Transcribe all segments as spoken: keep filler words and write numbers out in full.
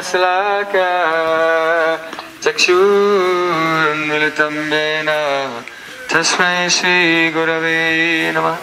Salaka Chakshurmilitam Yena Tasmai Shri Gurave Namah.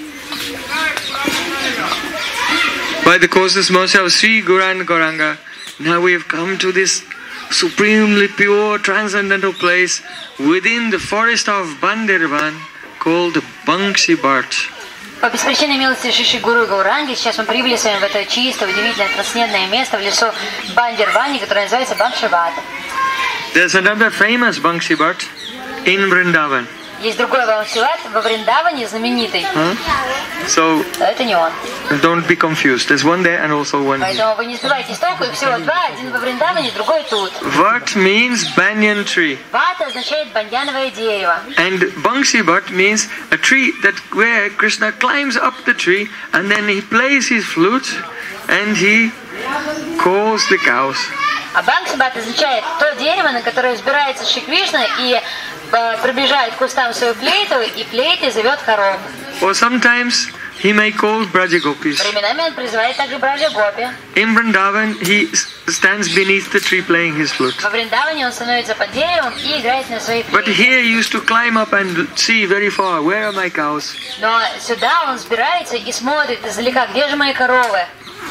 By the causeless mercy of Sri Gauranga Gauranga, now we have come to this supremely pure transcendental place within the forest of Bandirvan called Bankshi Birch. По беспричинной милости Шиши Гуру Гауранги, сейчас мы прибыли с вами в это чистое, удивительное, трансцендентное место в лесу Бандирвани, которое называется Бангшибат. There's another famous Bankshi Birch in Vrindavan. Есть другой Бангшибат во Вриндаване, знаменитый. Huh? So, это не он. Don't be confused. There's one there and also one here. Поэтому вы не сбивайтесь с толку, их всего два, один во Вриндаване, другой тут. Vat means banyan tree. Вата означает баньяновое дерево. And Bankshi Bhat means a tree that where Krishna climbs up the tree and then he plays his flute and he calls the cows. А Бангшибат означает то дерево, на которое взбирается Шри Кришна и э, приближает к кустам свою флейту, и флейтой зовет коров. Or sometimes he may call Brajagopis. Временами он призывает также Браджагопи. In Vrindavan he stands beneath the tree playing his flute. Во Вриндаване он становится под деревом и играет на своей флейте. But here he used to climb up and see very far, where are my cows? Но сюда он взбирается и смотрит издалека, где же мои коровы?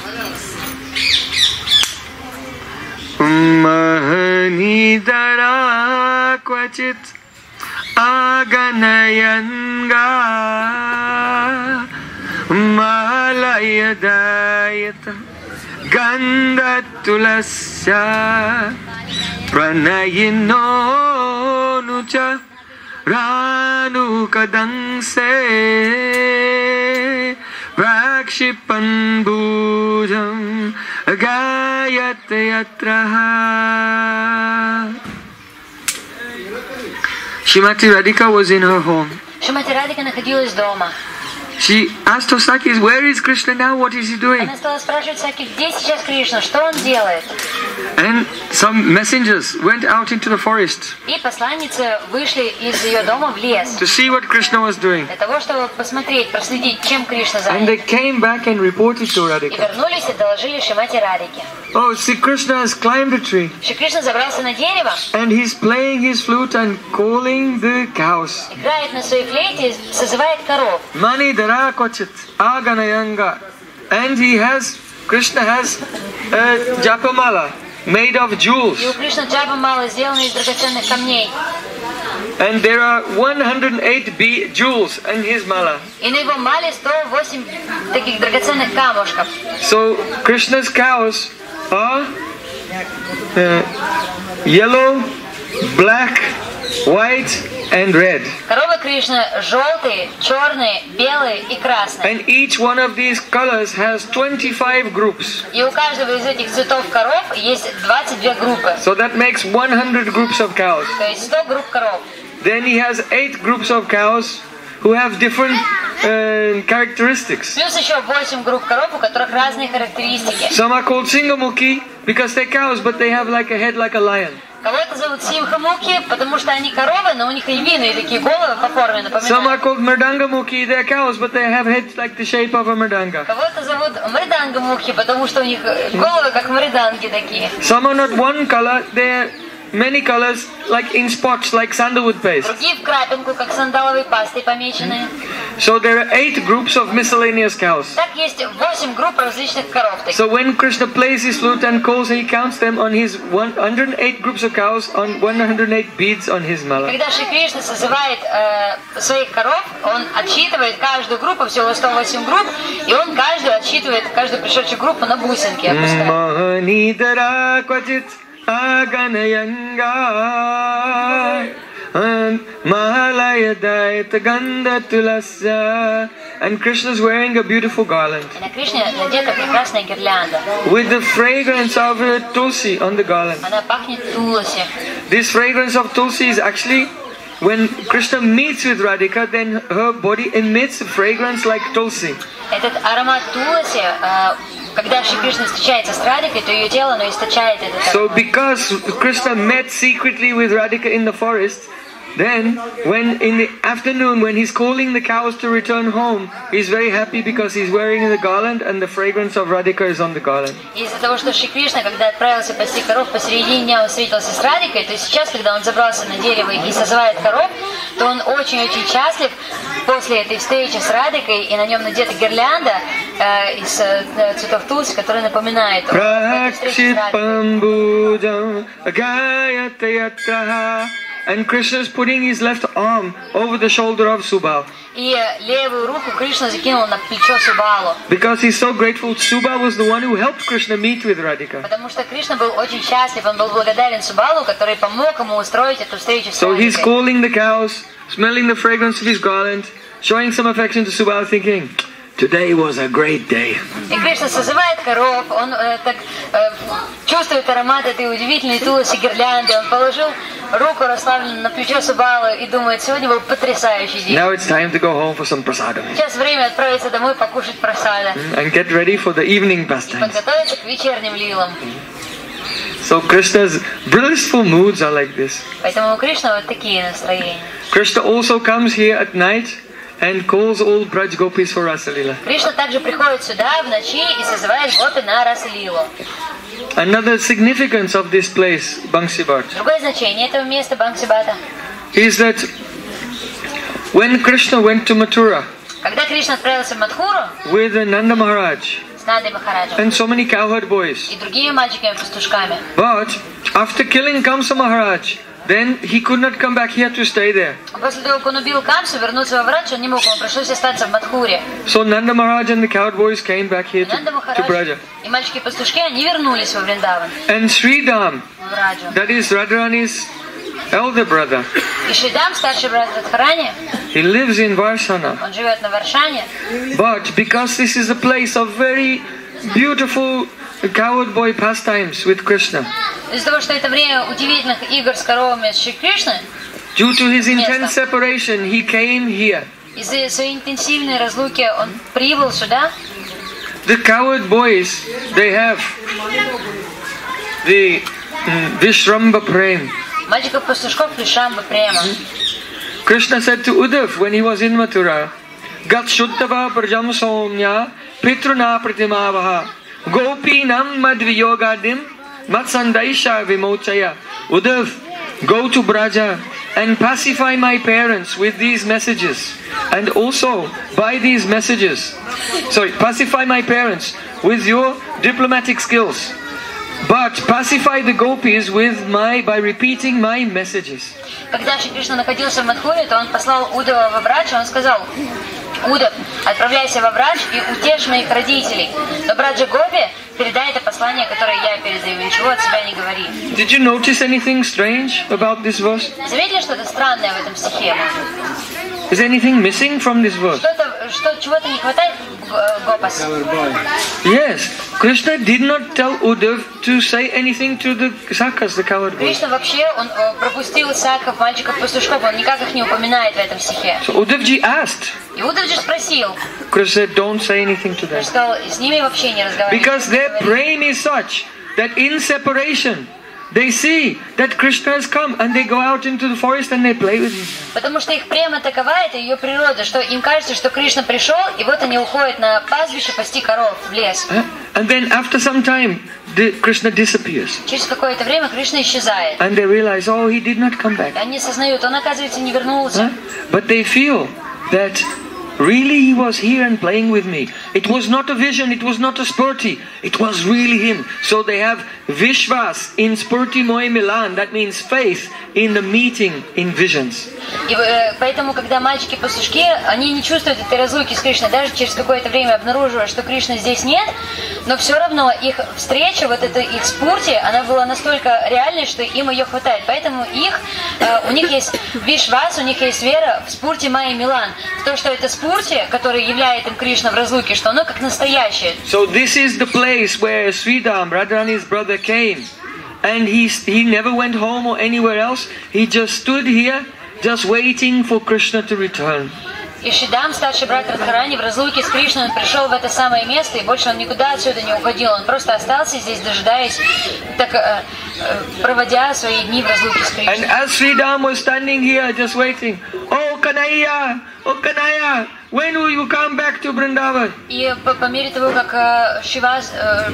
Mahanidara kvachit aganayanga malayadayata gandhatulasya pranayino nucha ranukadangse Rakshipan bhujam agayat yatraha. Shrimati Radhika was in her home. Шримати Радика находилась дома. She asked her Sakis, where is Krishna now? What is he doing? Она стала спрашивать Саки, где сейчас Кришна, что он делает? And some messengers went out into the forest И посланницы вышли из ее дома в лес. to see what Krishna was doing. Для того, чтобы посмотреть, проследить, чем Кришна And they занят. came back and reported to И Radhika. вернулись и доложили Шримати Радике. Oh, see, Krishna has climbed a tree Шри Кришна забрался на дерево, and he's playing his flute and calling the cows. играет на своей флейте и созывает коров. Mani dara kochit aganayanga. And he has, Krishna has a japamala made of jewels. И у Кришны джаба мало сделаны из драгоценных камней. And there are one hundred eight be- jewels in his mala. И на его мале сто восемь таких драгоценных камушков. So Krishna's cows are uh, yellow, black, white and red. Коровы Кришны желтые, черные, белые и красные. And each one of these colors has twenty-five groups. И у каждого из этих цветов коров есть двадцать две группы. So that makes one hundred groups of cows. То есть сто групп коров. Then he has eight groups of cows who have different uh, characteristics. Плюс еще восемь групп коров, у которых разные характеристики. Some are called Singamukhi because they're cows, but they have like a head like a lion. Кого-то зовут Симхамуки, потому что они коровы, но у них львиные такие головы по форме Some are напоминают. called Mridangamukhi, they're cows, but they have heads like the shape of a mridanga. Кого-то зовут Мридангамухи, потому что у них головы как мриданги такие. Some are not one color, they're many colors, like in spots, like sandalwood paste. Другие в крапинку, как сандаловой пастой помеченные. So there are eight groups of miscellaneous cows. Так есть восемь групп различных коров таких. So when Krishna plays his flute and calls, he counts them on his one hundred eight groups of cows on one hundred eight beads on his mala. Когда Шри Кришна созывает э, своих коров, он отсчитывает каждую группу, всего сто восемь групп, и он каждую отсчитывает, каждую пришедшую группу на бусинки опускает. Mahanidara kvachit aganayanga mahalayadayata gandhatulasya. And Krishna's wearing a beautiful garland И на Кришне надета прекрасная гирлянда. with the fragrance of uh, tulsi on the garland. Она пахнет туласи. This fragrance of tulsi is actually, when Krishna meets with Radhika, then her body emits a fragrance like tulsi. Этот аромат туласи, э, когда Шри Кришна встречается с Радикой, то ее тело, оно источает этот So аромат. because Krishna met secretly with Radhika in the forest, Then, when in the afternoon, when he's calling the cows to return home, he's very happy because he's wearing the garland and the fragrance of Radhika is on the garland. Из-за того, что Шри Кришна, когда отправился пасти коров, посередине дня он встретился с Радикой, то сейчас, когда он забрался на дерево и созывает коров, то он очень-очень счастлив после этой встречи с Радикой, и на нем надета гирлянда э, из э, цветов тулси, которая напоминает о этой встрече с Радикой. And Krishna is putting his left arm over the shoulder of Subal. И левую руку Кришна закинул на плечо Субалу. Because he's so grateful, Subal was the one who helped Krishna meet with Radhika. Потому что Кришна был очень счастлив, он был благодарен Субалу, который помог ему устроить эту встречу с So he's Радикой. calling the cows, smelling the fragrance of his garland, showing some affection to Subal, thinking, today was a great day. И Кришна созывает коров, он э, так э, чувствует аромат этой удивительной тулси гирлянды, он положил руку расслабленно на плечо Субалы и думает, сегодня был потрясающий день. Now it's time to go home for some prasadam. Сейчас время отправиться домой покушать прасада. And get ready for the evening И pastimes. подготовиться к вечерним лилам. So Krishna's blissful moods are like this. Поэтому у Кришны вот такие настроения. Krishna also comes here at night and calls all Braj Gopis for Rasalila. Кришна также приходит сюда в ночи и созывает гопи на Раса-лилу. Another significance of this place, Bangsibat, Другое значение этого места Бангсибата. is that when Krishna went to Mathura Когда Кришна отправился в Мадхуру with Nanda Maharaj с Нандой Махараджем and so many cowherd boys, и другими мальчиками-пастушками, but after killing Kamsa Maharaj, then he could not come back here to stay there. после того, как он убил Камсу, вернуться во Врадж, он не мог, ему пришлось остаться в Мадхуре. So Nanda Maharaj and the cowherd boys came back here to, Нанда to Махарадж Braja. и мальчики-пастушки, они вернулись во Вриндаван, And Sridham, в Враджу. that is Radharani's elder brother, И Шридам, старший брат Радхарани, he lives in Varsana. он живет на Варшане, But because this is a place of very beautiful cowherd boy pastimes with Krishna, из-за того, что это время удивительных игр с коровами с Шри Кришной, due to his intense separation, he came here. из-за своей интенсивной разлуки он прибыл сюда. The cowherd boys, they have the mm, Vishramba Prem. Мальчиков-пастушков Вишамба Према. Krishna said to Uddhav when he was in Mathura, Gat Shuddhava Prajam Somya Pitruna Pratimavaha Gopinam Madviyogadim Matsandaisha Vimochaya. Uddhav, go to Braja and pacify my parents with these messages. And also, by these messages, sorry, pacify my parents with your diplomatic skills. But pacify the gopis with my, by repeating my messages. Когда Шри Кришна находился в Мадхуре, то он послал Удава во Врадж, он сказал: Удав, отправляйся во Врадж и утешь моих родителей. Но Браджа Гопи, передай это послание, которое я передаю, ничего от себя не говори. Did you notice anything strange about this verse? Заметили что-то странное в этом стихе? Is anything missing from this verse? Что-то, что, чего-то не хватает Гопас? Yes, Krishna did not tell Uddhav to say anything to the Sakas, the cowherd boys. Кришна вообще, он э, пропустил саков, мальчиков-пастушков, он никак их не упоминает в этом стихе. So Uddhavji asked. И Удав же спросил, Krishna said, don't say anything to он them. сказал, с ними вообще не разговаривай. Because their prem is such that in separation, they see that Krishna has come and they go out into the forest and they play with him. Потому что их према такова, это ее природа, что им кажется, что Кришна пришел, и вот они уходят на пастбище пасти коров в лес. Huh? And then after some time, the, Krishna disappears. Через какое-то время Кришна исчезает. And they realize, oh, he did not come back. И они осознают, он, оказывается, не вернулся. Huh? But they feel that really he was here and playing with me. It was not a vision, it was not a spurti, it was really him. So they have Vishwas in Spurti Moy Milan, that means faith in the meeting in visions. И э, поэтому, когда мальчики-пастушки, они не чувствуют этой разлуки с Кришной, даже через какое-то время обнаруживая, что Кришны здесь нет, но все равно их встреча, вот эта их спурти, она была настолько реальной, что им ее хватает. Поэтому их, э, у них есть вишвас, у них есть вера в спурти Майя Милан, в то, что это спурти, который являет им Кришна в разлуке, что оно как настоящее. So this is the place where Sridham, Radharani's brother, came. And he, he never went home or anywhere else. He just stood here, just waiting for Krishna to return. И Шридам, старший брат Радхарани, в разлуке с Кришной, он пришел в это самое место, и больше он никуда отсюда не уходил. Он просто остался здесь, дожидаясь, так, э, э, проводя свои дни в разлуке с Кришной. And as Sridam was standing here just waiting, oh Kanhaiya, oh Kanhaiya, when will you come back to Vrindavan? И по, по мере того, как э, Шивас... Э,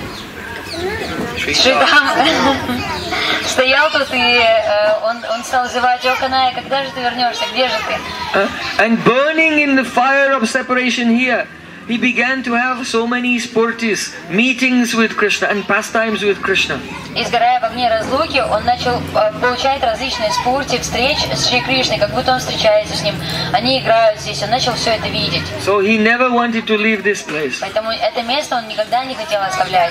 Шридам стоял тут, и э, он, он стал зевать: «О, Каная, когда же ты вернешься? Где же ты?» Uh, and burning in the fire of separation here, he began to have so many spurtis, meetings with Krishna and pastimes with Krishna. И сгорая в огне разлуки, он начал э, получать различные спурти, встреч с Шри Кришной, как будто он встречается с ним. Они играют здесь, он начал все это видеть. So he never wanted to leave this place. Поэтому это место он никогда не хотел оставлять.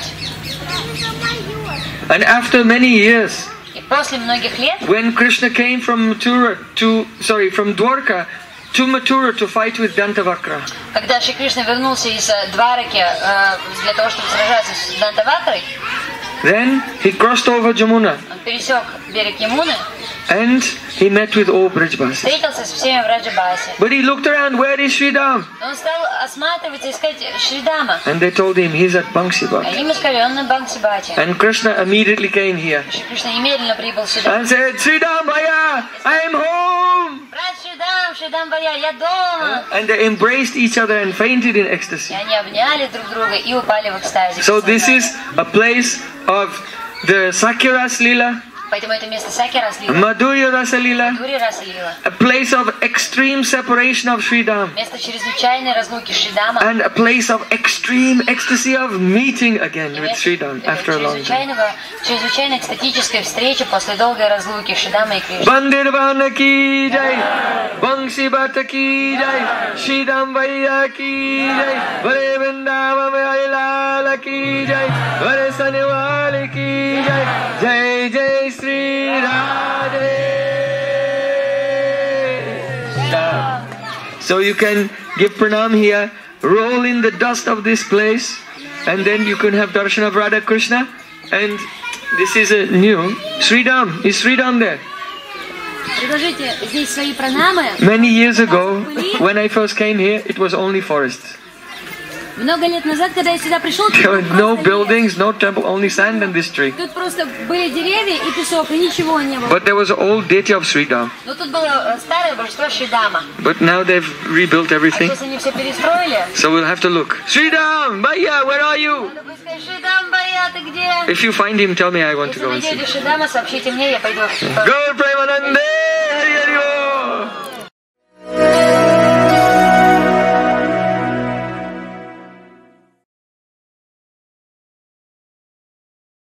And after many years, И после многих лет, when Krishna came from Mathura to, sorry, from Dwarka to Mathura to fight with Dantavakra, когда Шри Кришна вернулся из э, Двараки э, для того, чтобы сражаться с Дантавакрой, then he crossed over Jamuna он пересек берег Ямуны, and he met with all Brajbasis. встретился со всеми в Раджабасе. But he looked around, where is Sridam? Он стал осматриваться, искать Шридама. And they told him he's at Bangsibhat. Они ему сказали: он на Бангсибате. And Krishna immediately came here Шри Кришна немедленно прибыл сюда. and said, Sridam Bhaiya, I am home. Брат Шридам, Шридам Бая, я дома. And they embraced each other and fainted in И ecstasy. они обняли друг друга и упали в экстазе. So this is a place of the Sakya Ras Leela, Поэтому это место Саки Раслила, Madhurya Rasa Leela, Дури Раслила. a place of extreme separation of Sridam, Место чрезвычайной разлуки Шридама. and a place of extreme ecstasy of meeting again И with место Sridam after a long time. чрезвычайного, чрезвычайно экстатической встречи после долгой разлуки Шридама и Кришны. Bandirvana ki jai, Bangsibhat ki jai, Sridam Bhaiya ki jai, Vare Vrindavan Lala ki jai, Vare Sanewale ki jai, Jai Jai Sri Radhe. So you can give pranam here, roll in the dust of this place, and then you can have darshan of Radha Krishna. And this is a new Sridam. Is Sridam there? Предложите здесь свои пранамы. Many years ago, when I first came here, it was only forests. Много лет назад, когда я сюда пришел, There were no buildings, no temple, only sand and this tree. тут просто были деревья и песок, и ничего не было. But there was an old deity of Sridam. Но тут было старое божество Шридама. But now they've rebuilt А everything. сейчас они все перестроили. So we'll have to look. Sridam, Bhaiya, where are you? Надо будет сказать: Шридам Бая, ты где? If you find him, tell me I want to Если go and найдете see. Шридама, сообщите мне, я пойду. Gaur Premanande, Hari Hari Om.